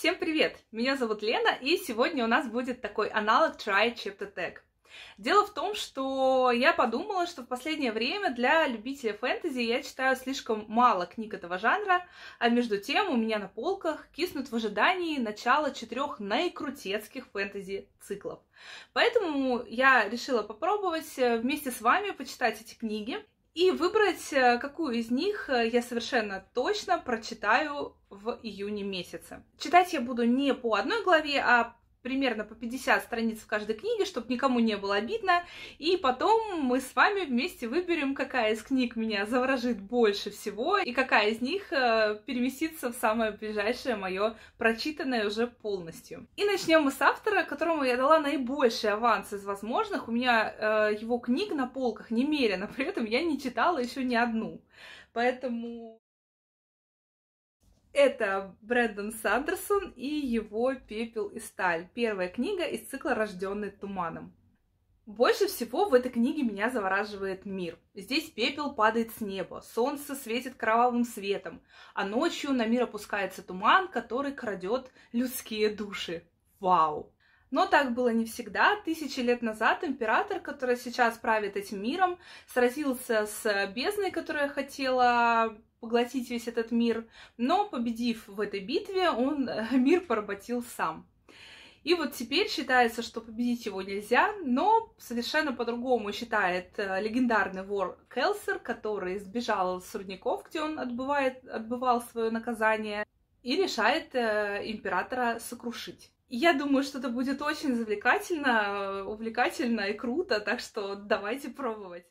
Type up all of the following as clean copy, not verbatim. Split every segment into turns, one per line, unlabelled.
Всем привет! Меня зовут Лена, и сегодня у нас будет такой аналог Try Chapter Tag. Дело в том, что я подумала, что в последнее время для любителей фэнтези я читаю слишком мало книг этого жанра, а между тем у меня на полках киснут в ожидании начала 4 наикрутецких фэнтези-циклов. Поэтому я решила попробовать вместе с вами почитать эти книги и выбрать, какую из них я совершенно точно прочитаю в июне месяце. Читать я буду не по одной главе, а примерно по 50 страниц в каждой книге, чтобы никому не было обидно. И потом мы с вами вместе выберем, какая из книг меня заворожит больше всего, и какая из них переместится в самое ближайшее мое прочитанное уже полностью. И начнем мы с автора, которому я дала наибольший аванс из возможных. У меня его книг на полках немерено, при этом я не читала еще ни одну. Поэтому... Это Брэндон Сандерсон и его «Пепел и сталь». Первая книга из цикла «Рожденный туманом». Больше всего в этой книге меня завораживает мир. Здесь пепел падает с неба, солнце светит кровавым светом, а ночью на мир опускается туман, который крадет людские души. Вау! Но так было не всегда. 1000 лет назад император, который сейчас правит этим миром, сразился с бездной, которая хотела поглотить весь этот мир, но, победив в этой битве, он мир поработил сам. И вот теперь считается, что победить его нельзя, но совершенно по-другому считает легендарный вор Келсер, который сбежал с рудников, где он отбывал свое наказание, и решает императора сокрушить. Я думаю, что это будет очень завлекательно, увлекательно и круто, так что давайте пробовать.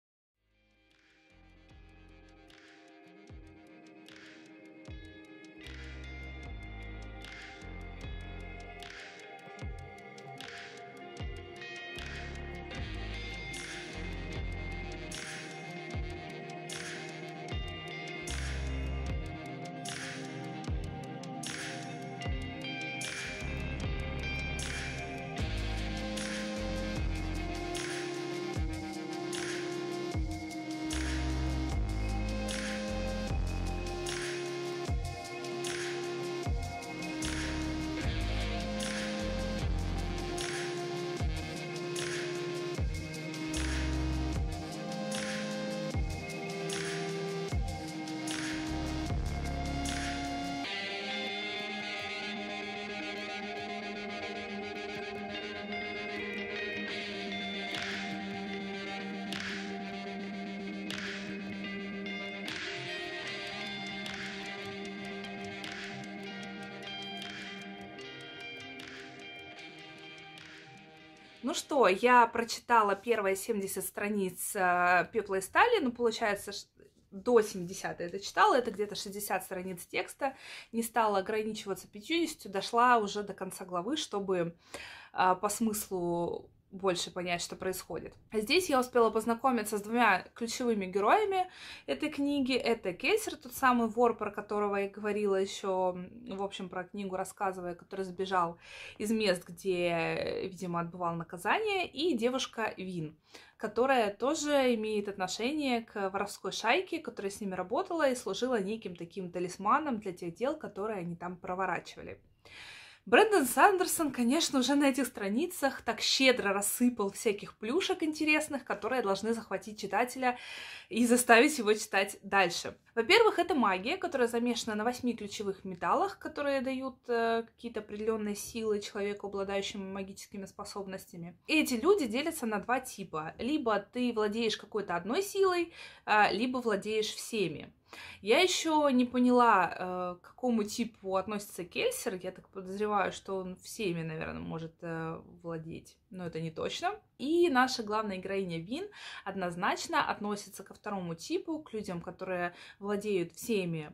Ну что, я прочитала первые 70 страниц «Пепла и стали», ну, получается, до 70 это читала, это где-то 60 страниц текста, не стала ограничиваться 50, дошла уже до конца главы, чтобы по смыслу больше понять, что происходит. Здесь я успела познакомиться с двумя ключевыми героями этой книги. Это Кельсер, тот самый вор, про которого я говорила еще, в общем, про книгу рассказывая, который сбежал из мест, где, видимо, отбывал наказание, и девушка Вин, которая тоже имеет отношение к воровской шайке, которая с ними работала и служила неким таким талисманом для тех дел, которые они там проворачивали. Брэндон Сандерсон, конечно, уже на этих страницах так щедро рассыпал всяких плюшек интересных, которые должны захватить читателя и заставить его читать дальше. Во-первых, это магия, которая замешана на 8 ключевых металлах, которые дают какие-то определенные силы человеку, обладающему магическими способностями. И эти люди делятся на 2 типа. Либо ты владеешь какой-то одной силой, либо владеешь всеми. Я еще не поняла, к какому типу относится Кельсер. Я так подозреваю, что он всеми, наверное, может владеть, но это не точно. И наша главная героиня Вин однозначно относится ко второму типу, к людям, которые владеют всеми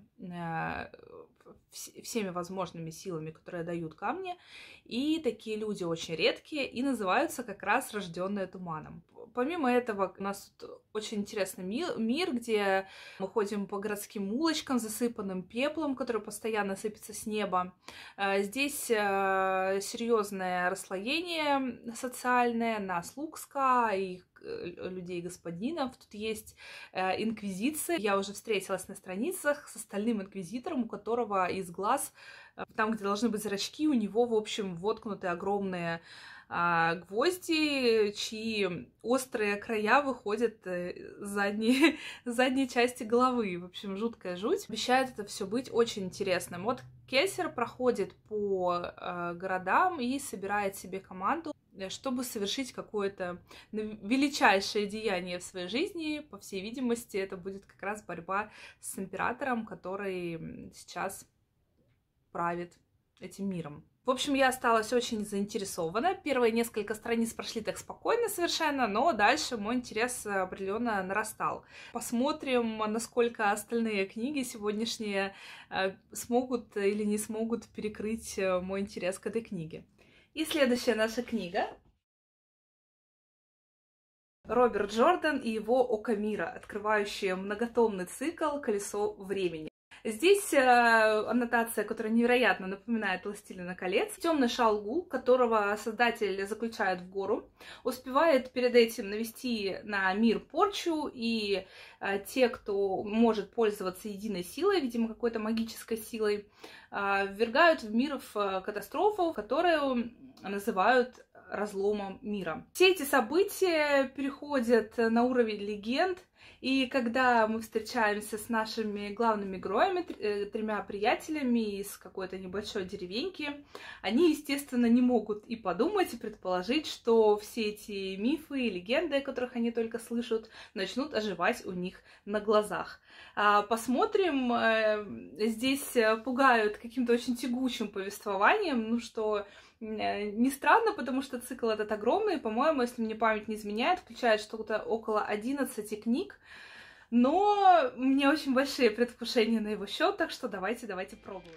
возможными силами, которые дают камни. И такие люди очень редкие и называются как раз рожденные туманом. Помимо этого, у нас тут очень интересный мир, где мы ходим по городским улочкам, засыпанным пеплом, который постоянно сыпется с неба. Здесь серьезное расслоение социальное на слуг ска и людей господинов. Тут есть инквизиция. Я уже встретилась на страницах с остальным инквизитором, у которого из глаз Там, где должны быть зрачки, у него, в общем, воткнуты огромные гвозди, чьи острые края выходят с задней части головы. В общем, жуткая жуть. Обещает это все быть очень интересным. Вот Кесер проходит по городам и собирает себе команду, чтобы совершить какое-то величайшее деяние в своей жизни. По всей видимости, это будет как раз борьба с императором, который сейчас правит этим миром. В общем, я осталась очень заинтересована. Первые несколько страниц прошли так спокойно совершенно, но дальше мой интерес определенно нарастал. Посмотрим, насколько остальные книги сегодняшние смогут или не смогут перекрыть мой интерес к этой книге. И следующая наша книга. Роберт Джордан и его «Око мира», открывающая многотомный цикл «Колесо времени». Здесь аннотация, которая невероятно напоминает «Властелина колец». Темный шалгул, которого создатель заключает в гору, успевает перед этим навести на мир порчу, и те, кто может пользоваться единой силой, видимо, какой-то магической силой, ввергают в мир в катастрофу, которую называют разломом мира. Все эти события переходят на уровень легенд, и когда мы встречаемся с нашими главными героями, тремя приятелями из какой-то небольшой деревеньки, они, естественно, не могут и подумать, и предположить, что все эти мифы и легенды, о которых они только слышат, начнут оживать у них на глазах. Посмотрим, здесь пугают каким-то очень тягучим повествованием, ну что не странно, потому что цикл этот огромный, по-моему, если мне память не изменяет, включает что-то около 11 книг, но у меня очень большие предвкушения на его счет, так что давайте пробовать.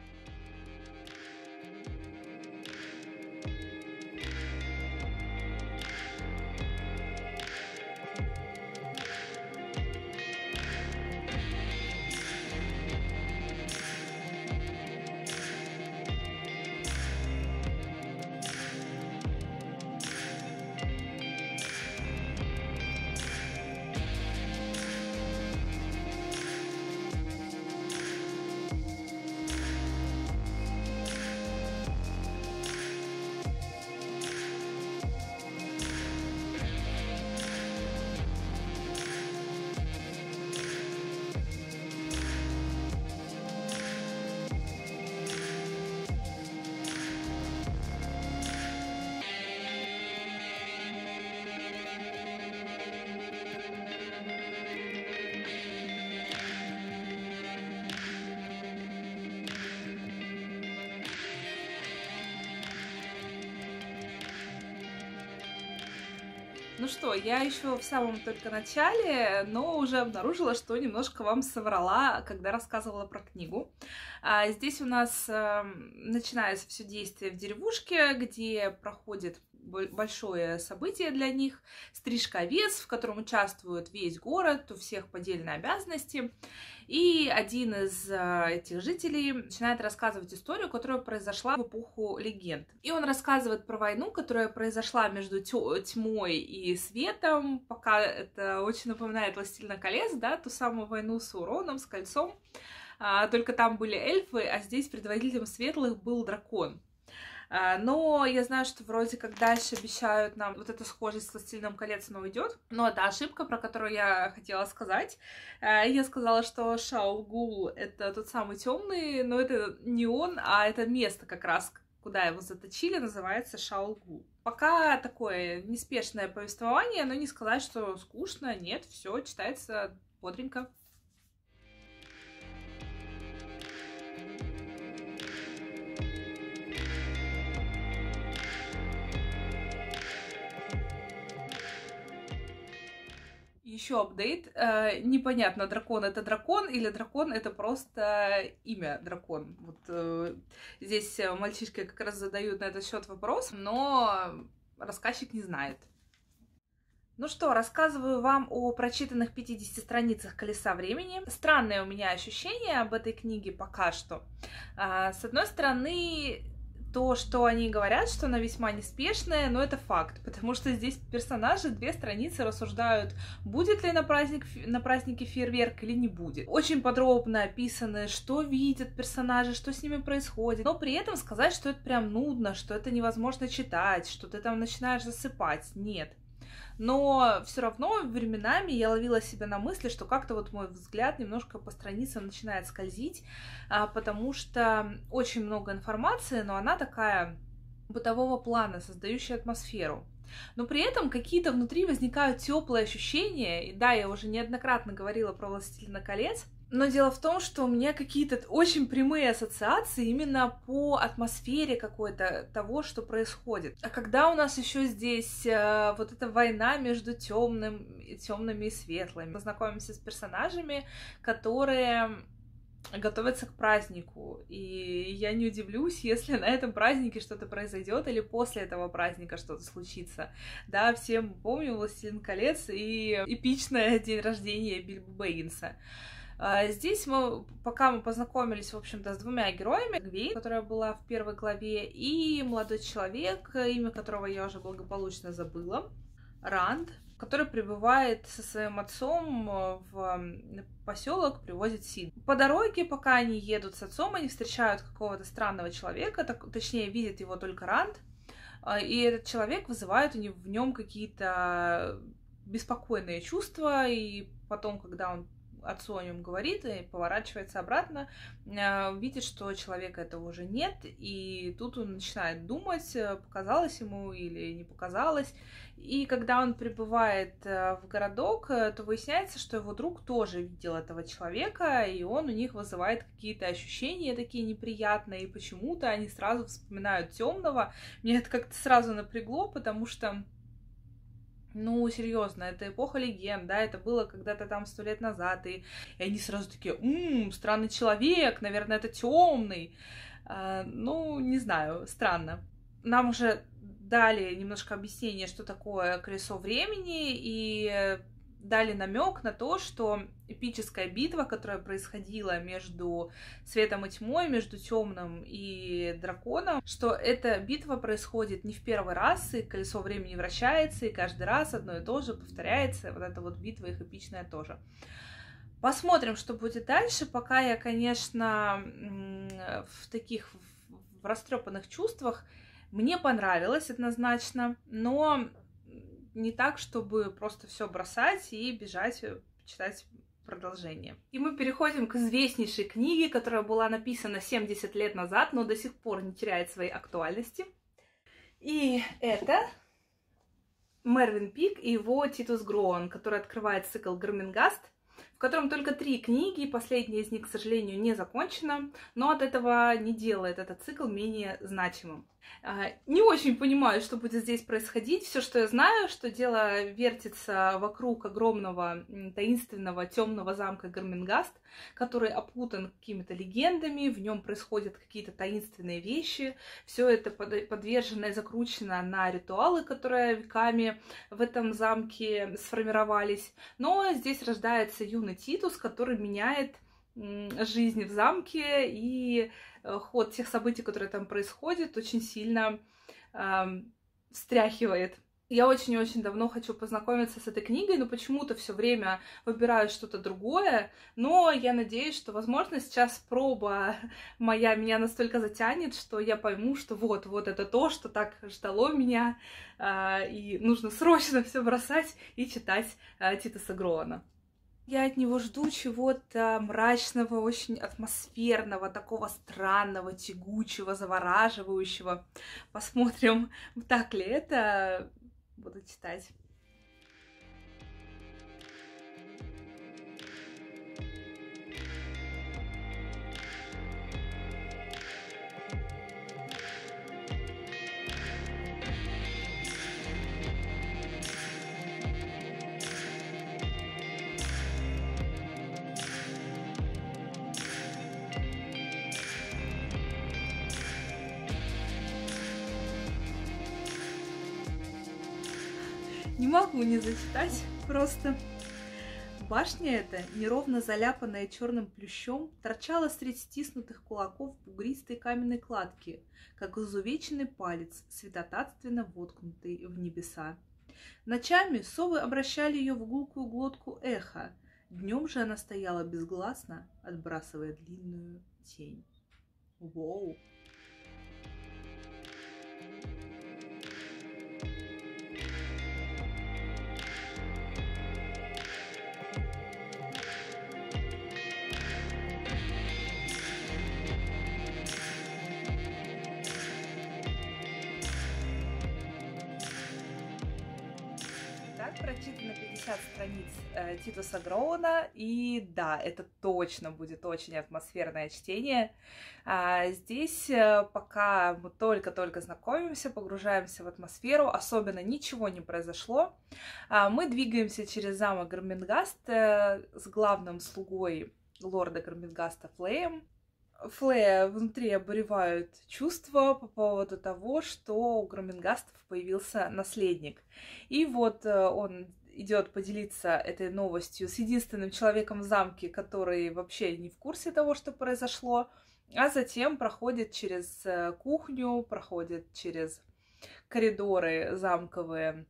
Ну что, я еще в самом только начале, но уже обнаружила, что немножко вам соврала, когда рассказывала про книгу. Здесь у нас начинается все действие в деревушке, где проходит большое событие для них, стрижка овец, в котором участвует весь город, у всех поддельные обязанности. И один из этих жителей начинает рассказывать историю, которая произошла в эпоху легенд. И он рассказывает про войну, которая произошла между тьмой и светом. Пока это очень напоминает «Властелина колец», да, ту самую войну с Уроном, с кольцом. Только там были эльфы, а здесь предводителем светлых был дракон. Но я знаю, что вроде как дальше обещают нам вот эта схожесть с «Властелином колец», но уйдет. Но это ошибка, про которую я хотела сказать. Я сказала, что Шаол-Гул — это тот самый темный, но это не он, а это место как раз, куда его заточили, называется Шаол-Гул. Пока такое неспешное повествование, но не сказать, что скучно, нет, все читается бодренько. Еще апдейт. Непонятно, дракон это дракон или дракон это просто имя дракон. Вот здесь мальчишки как раз задают на этот счет вопрос, но рассказчик не знает. Ну что, рассказываю вам о прочитанных 50 страницах «Колеса времени». Странное у меня ощущение об этой книге пока что. С одной стороны, То, что они говорят, что она весьма неспешная, но это факт, потому что здесь персонажи 2 страницы рассуждают, будет ли на празднике фейерверк или не будет. Очень подробно описаны, что видят персонажи, что с ними происходит, но при этом сказать, что это прям нудно, что это невозможно читать, что ты там начинаешь засыпать, нет. Но все равно временами я ловила себя на мысли, что как-то вот мой взгляд немножко по страницам начинает скользить, потому что очень много информации, но она такая бытового плана, создающая атмосферу. Но при этом какие-то внутри возникают теплые ощущения. И да, я уже неоднократно говорила про «Властелина колец», но дело в том, что у меня какие-то очень прямые ассоциации именно по атмосфере какой-то того, что происходит. А когда у нас еще здесь вот эта война между темными и светлыми, мы знакомимся с персонажами, которые готовятся к празднику, и я не удивлюсь, если на этом празднике что-то произойдет или после этого праздника что-то случится. Да, всем помним «Властелин колец» и эпичное день рождения Бильбо Бэггинса. Здесь пока мы познакомились, в общем-то, с 2 героями. Гвейн, которая была в 1 главе, и молодой человек, имя которого я уже благополучно забыла, Ранд, который прибывает со своим отцом в поселок, привозит Сид. По дороге, пока они едут с отцом, они встречают какого-то странного человека, точнее, видит его только Ранд, и этот человек вызывает в нем какие-то беспокойные чувства, и потом, когда он отцу о нем говорит и поворачивается обратно, видит, что человека этого уже нет, и тут он начинает думать, показалось ему или не показалось. И когда он прибывает в городок, то выясняется, что его друг тоже видел этого человека, и он у них вызывает какие-то ощущения такие неприятные, и почему-то они сразу вспоминают темного. Меня это как-то сразу напрягло, потому что ну, серьезно, это эпоха легенд, да, это было когда-то там 100 лет назад, и они сразу такие, странный человек, наверное, это темный. Ну, не знаю, странно. Нам уже дали немножко объяснение, что такое колесо времени, и дали намек на то, что эпическая битва, которая происходила между светом и тьмой, между темным и драконом, что эта битва происходит не в первый раз, и колесо времени вращается, и каждый раз одно и то же повторяется, вот эта вот битва их эпичная тоже. Посмотрим, что будет дальше. Пока я, конечно, в растрепанных чувствах. Мне понравилось однозначно, но не так, чтобы просто все бросать и бежать читать продолжение. И мы переходим к известнейшей книге, которая была написана 70 лет назад, но до сих пор не теряет своей актуальности. И это Мервин Пик и его Титус Гроуэн, который открывает цикл Гормингаст, в котором только 3 книги, последняя из них, к сожалению, не закончена, но от этого не делает этот цикл менее значимым. Не очень понимаю, что будет здесь происходить. Все, что я знаю, что дело вертится вокруг огромного таинственного темного замка Гормингаст, который опутан какими-то легендами, в нем происходят какие-то таинственные вещи. Все это подвержено и закручено на ритуалы, которые веками в этом замке сформировались. Но здесь рождается юный Титус, который меняет жизнь в замке, и ход тех событий, которые там происходят, очень сильно встряхивает. Я очень-очень давно хочу познакомиться с этой книгой, но почему-то все время выбираю что-то другое. Но я надеюсь, что, возможно, сейчас проба меня настолько затянет, что я пойму, что вот это то, что так ждало меня, и нужно срочно все бросать и читать Титуса Гроуэна. Я от него жду чего-то мрачного, очень атмосферного, такого странного, тягучего, завораживающего. Посмотрим, так ли это. Буду читать. Не могу не зачитать, просто Башня эта, неровно заляпанная черным плющом, торчала средь стиснутых кулаков бугристой каменной кладки, как изувеченный палец, святотатственно воткнутый в небеса. Ночами совы обращали ее в гулкую глотку эха, днем же она стояла безгласно, отбрасывая длинную тень. Воу! Прочитано 50 страниц Титуса Гроуна, и да, это точно будет очень атмосферное чтение. Здесь пока мы только-только знакомимся, погружаемся в атмосферу, особенно ничего не произошло. Мы двигаемся через замок Гормингаст с главным слугой лорда Гормингаста Флеем. Флея внутри обуревают чувства по поводу того, что у Громингастов появился наследник. И вот он идет поделиться этой новостью с единственным человеком в замке, который вообще не в курсе того, что произошло, а затем проходит через кухню, проходит через коридоры замковые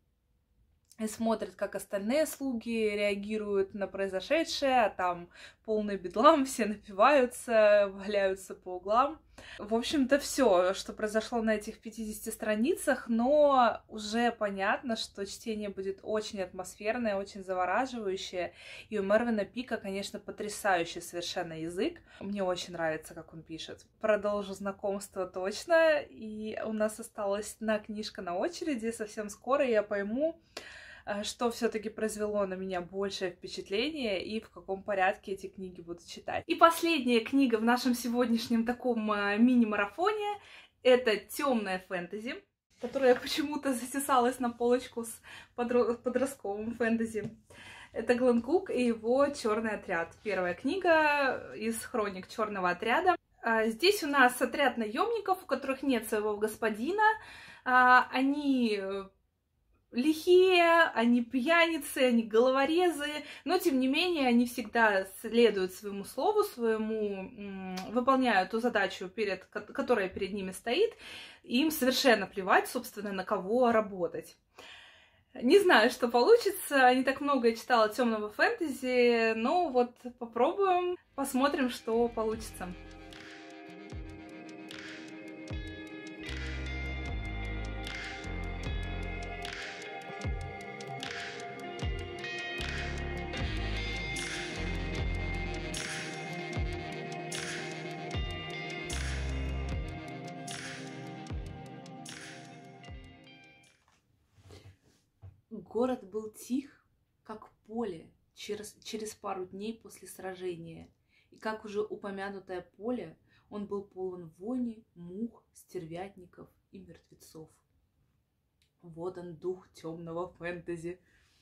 и смотрит, как остальные слуги реагируют на произошедшее, а там полный бедлам, все напиваются, валяются по углам. В общем-то, все, что произошло на этих 50 страницах, но уже понятно, что чтение будет очень атмосферное, очень завораживающее, и у Мервина Пика, конечно, потрясающий совершенно язык. Мне очень нравится, как он пишет. Продолжу знакомство точно, и у нас осталась одна книжка на очереди, совсем скоро я пойму, что все-таки произвело на меня большее впечатление и в каком порядке эти книги буду читать. И последняя книга в нашем сегодняшнем таком мини-марафоне — это темная фэнтези, которая почему-то затесалась на полочку с подростковым фэнтези. Это Глен Кук и его «Черный отряд». Первая книга из хроник «Черного отряда». Здесь у нас отряд наемников, у которых нет своего господина. Они лихие, они пьяницы, они головорезы, но тем не менее они всегда следуют своему слову, выполняют ту задачу, которая перед ними стоит, и им совершенно плевать, собственно, на кого работать. Не знаю, что получится, не так много я читала темного фэнтези, но вот попробуем, посмотрим, что получится. Город был тих, как поле через пару дней после сражения, и как уже упомянутое поле, он был полон вони, мух, стервятников и мертвецов. Вот он, дух темного фэнтези.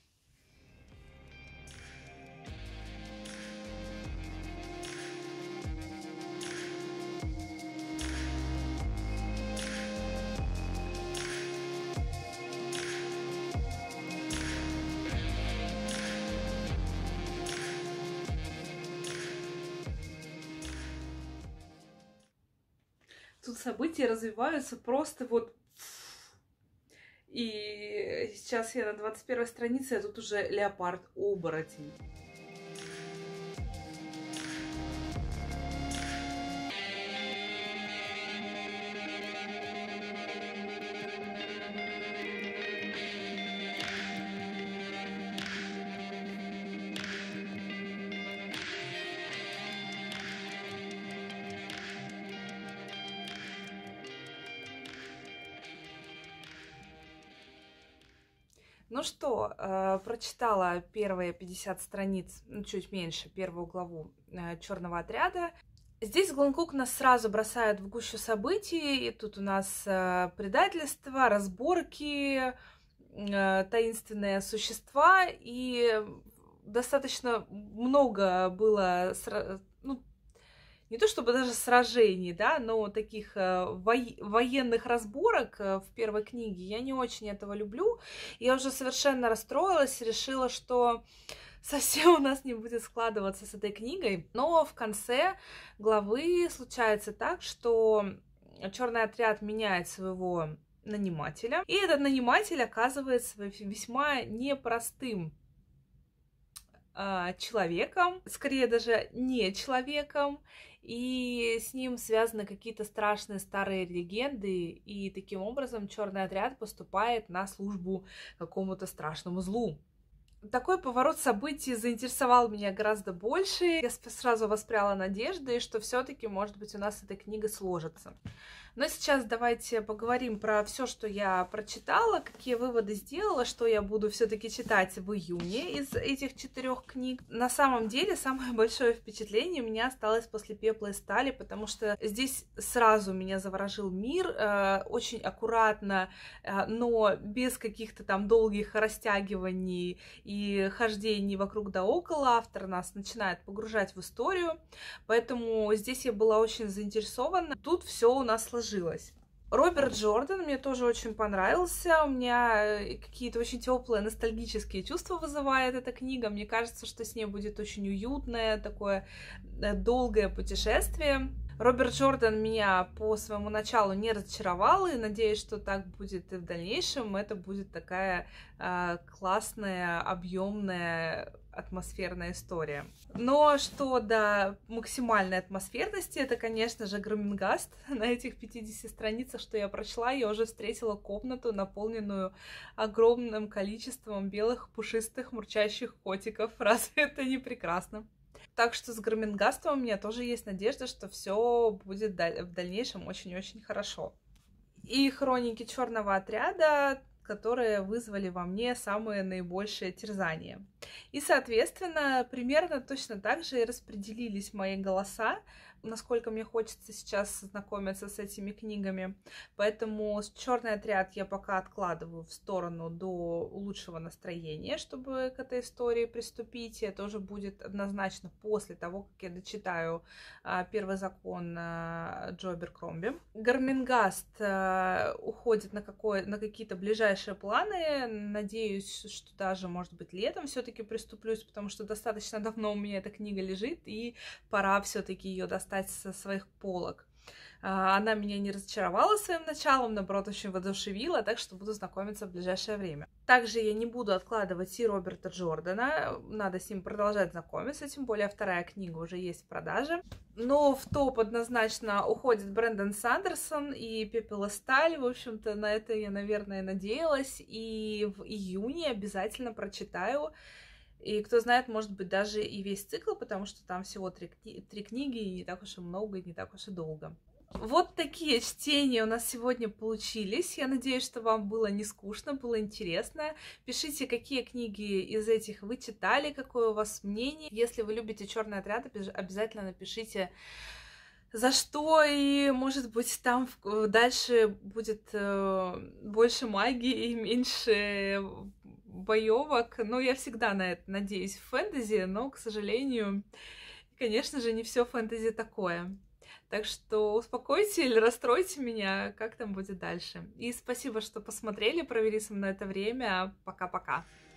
Тут события развиваются просто вот... И сейчас я на 21 странице, а тут уже леопард-оборотень. Ну что, прочитала первые 50 страниц, ну, чуть меньше, первую главу «Черного отряда». Здесь Глен Кук нас сразу бросает в гущу событий, и тут у нас предательство, разборки, таинственные существа, и достаточно много было, ну, не то чтобы даже сражений, да, но таких военных разборок в первой книге. Я не очень этого люблю. Я уже совершенно расстроилась, решила, что совсем у нас не будет складываться с этой книгой. Но в конце главы случается так, что черный отряд меняет своего нанимателя, и этот наниматель оказывается весьма непростым человеком, скорее даже не человеком, и с ним связаны какие-то страшные старые легенды, и таким образом черный отряд поступает на службу какому-то страшному злу. Такой поворот событий заинтересовал меня гораздо больше. Я сразу воспряла надеждой, что все-таки, может быть, у нас эта книга сложится. Но сейчас давайте поговорим про все, что я прочитала, какие выводы сделала, что я буду все-таки читать в июне из этих 4 книг. На самом деле, самое большое впечатление у меня осталось после «Пепла и стали», потому что здесь сразу меня заворожил мир, очень аккуратно, но без каких-то там долгих растягиваний и хождений вокруг да около. Автор нас начинает погружать в историю, поэтому здесь я была очень заинтересована. Тут все у нас сложилось. Роберт Джордан мне тоже очень понравился. У меня какие-то очень теплые ностальгические чувства вызывает эта книга. Мне кажется, что с ней будет очень уютное, такое долгое путешествие. Роберт Джордан меня по своему началу не разочаровал, и надеюсь, что так будет и в дальнейшем. Это будет такая классная, объемная, атмосферная история. Но что до максимальной атмосферности, это, конечно же, Громингаст. На этих 50 страницах, что я прочла, я уже встретила комнату, наполненную огромным количеством белых, пушистых, мурчащих котиков. Разве это не прекрасно? Так что с Громингастом у меня тоже есть надежда, что все будет в дальнейшем очень-очень хорошо. И хроники черного отряда, которые вызвали во мне самые наибольшие терзания. И, соответственно, примерно точно так же и распределились мои голоса, насколько мне хочется сейчас знакомиться с этими книгами. Поэтому «Черный отряд» я пока откладываю в сторону до лучшего настроения, чтобы к этой истории приступить. Это уже будет однозначно после того, как я дочитаю «Первый закон» Джо Аберкромби. Громингаст уходит на какие-то ближайшие планы. Надеюсь, что даже, может быть, летом все-таки приступлюсь, потому что достаточно давно у меня эта книга лежит, и пора все-таки ее достать со своих полок. Она меня не разочаровала своим началом, наоборот, очень воодушевила, так что буду знакомиться в ближайшее время. Также я не буду откладывать и Роберта Джордана, надо с ним продолжать знакомиться, тем более 2-я книга уже есть в продаже. Но в топ однозначно уходит Брэндон Сандерсон и «Пепел и сталь». В общем-то, на это я, наверное, надеялась, и в июне обязательно прочитаю. И кто знает, может быть, даже и весь цикл, потому что там всего 3 книги, и не так уж и много, и не так уж и долго. Вот такие чтения у нас сегодня получились. Я надеюсь, что вам было не скучно, было интересно. Пишите, какие книги из этих вы читали, какое у вас мнение. Если вы любите «Черный отряд», обязательно напишите, за что, и, может быть, там дальше будет больше магии и меньше боевок. Но я всегда на это надеюсь в фэнтези, но, к сожалению, конечно же, не все фэнтези такое. Так что успокойте или расстройте меня, как там будет дальше. И спасибо, что посмотрели, провели со мной это время. Пока-пока.